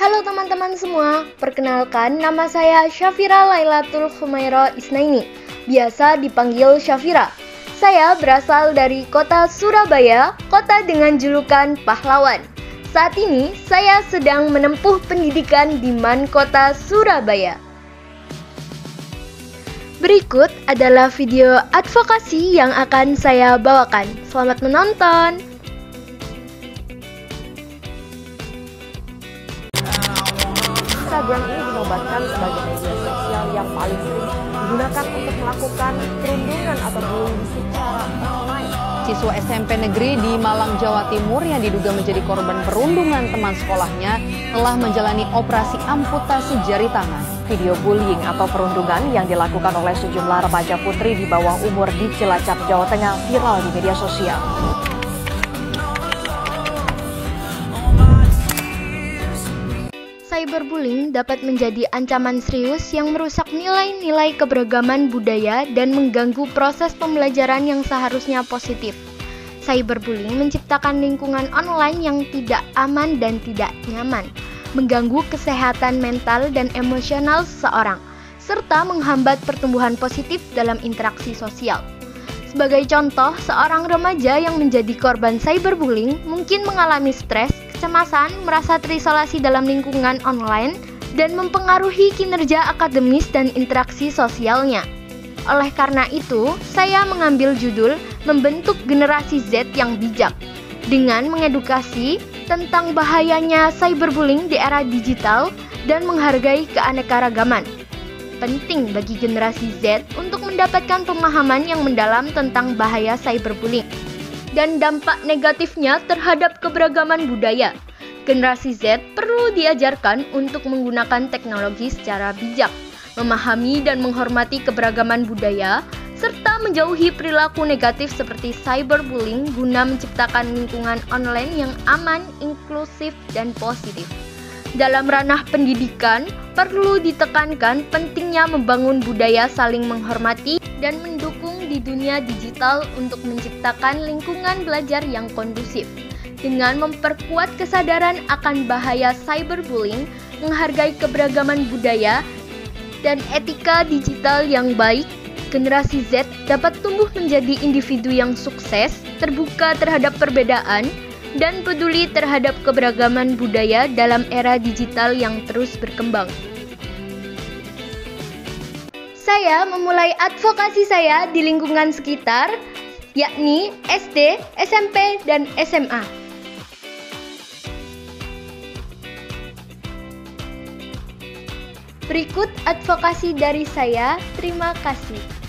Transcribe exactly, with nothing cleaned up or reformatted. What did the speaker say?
Halo teman-teman semua, perkenalkan nama saya Syafira Lailatul Khumaira Isnaini, biasa dipanggil Syafira. Saya berasal dari kota Surabaya, kota dengan julukan pahlawan. Saat ini saya sedang menempuh pendidikan di Man Kota Surabaya. Berikut adalah video advokasi yang akan saya bawakan. Selamat menonton. Instagram ini dinobatkan sebagai media sosial yang paling sering digunakan untuk melakukan perundungan atau bullying secara online. Siswa S M P negeri di Malang, Jawa Timur yang diduga menjadi korban perundungan teman sekolahnya telah menjalani operasi amputasi jari tangan. Video bullying atau perundungan yang dilakukan oleh sejumlah remaja putri di bawah umur di Cilacap, Jawa Tengah viral di media sosial. Cyberbullying dapat menjadi ancaman serius yang merusak nilai-nilai keberagaman budaya dan mengganggu proses pembelajaran yang seharusnya positif. Cyberbullying menciptakan lingkungan online yang tidak aman dan tidak nyaman, mengganggu kesehatan mental dan emosional seseorang, serta menghambat pertumbuhan positif dalam interaksi sosial. Sebagai contoh, seorang remaja yang menjadi korban cyberbullying mungkin mengalami stres, kecemasan, merasa terisolasi dalam lingkungan online, dan mempengaruhi kinerja akademis dan interaksi sosialnya. Oleh karena itu, saya mengambil judul Membentuk Generasi Z yang Bijak, dengan mengedukasi tentang bahayanya cyberbullying di era digital dan menghargai keanekaragaman. Penting bagi generasi Z untuk mendapatkan pemahaman yang mendalam tentang bahaya cyberbullying dan dampak negatifnya terhadap keberagaman budaya. Generasi Z perlu diajarkan untuk menggunakan teknologi secara bijak, memahami dan menghormati keberagaman budaya, serta menjauhi perilaku negatif seperti cyberbullying guna menciptakan lingkungan online yang aman, inklusif, dan positif. Dalam ranah pendidikan, perlu ditekankan pentingnya membangun budaya saling menghormati dan mendukung di dunia digital untuk menciptakan lingkungan belajar yang kondusif. Dengan memperkuat kesadaran akan bahaya cyberbullying, menghargai keberagaman budaya, dan etika digital yang baik, generasi Z dapat tumbuh menjadi individu yang sukses, terbuka terhadap perbedaan, dan peduli terhadap keberagaman budaya dalam era digital yang terus berkembang. Saya memulai advokasi saya di lingkungan sekitar, yakni S D, S M P, dan S M A. Berikut advokasi dari saya. Terima kasih.